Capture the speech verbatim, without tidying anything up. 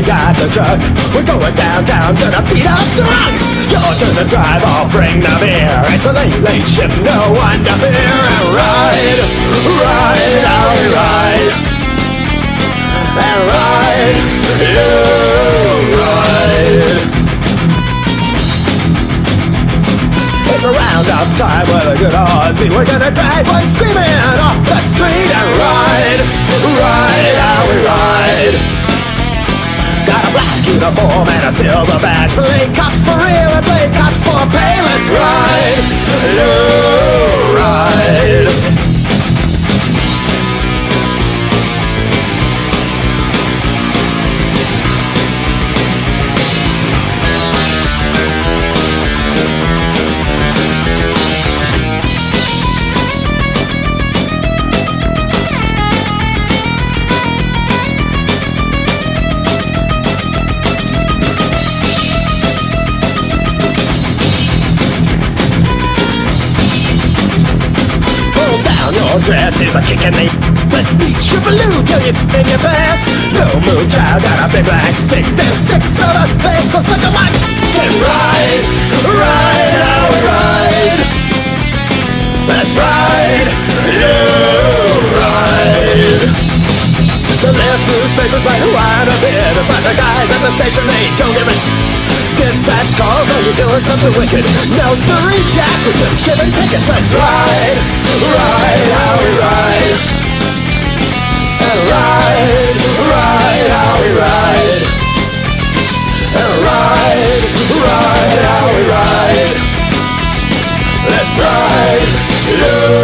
got the truck. We're going downtown, gonna beat up drunks. Your turn to drive, I'll bring the beer. It's a late, late shift, no one to fear. And ride, ride, how we ride. And ride, you ride. It's a round-up time where the good odds be. We're gonna drag one screaming off the street and ride, ride, how we ride. Got a black uniform and a silver badge. Play cops for real and play cops for pay. Let's ride, you ride. Your dress is a kick in the. Let's beat your balloon till you in your pants. No moon child got a big black stick. There's six of us, babe, so suck a mic and ride, ride, how we ride. Let's ride, you ride. The left newspapers write a wide a bit, but the guys at the station, they don't give it. Dispatch calls, are you doing something wicked? No siree, Jack, we're just giving tickets. Let's ride, ride, how we ride. And ride, ride, how we ride. And ride, ride, how we ride. Let's ride, you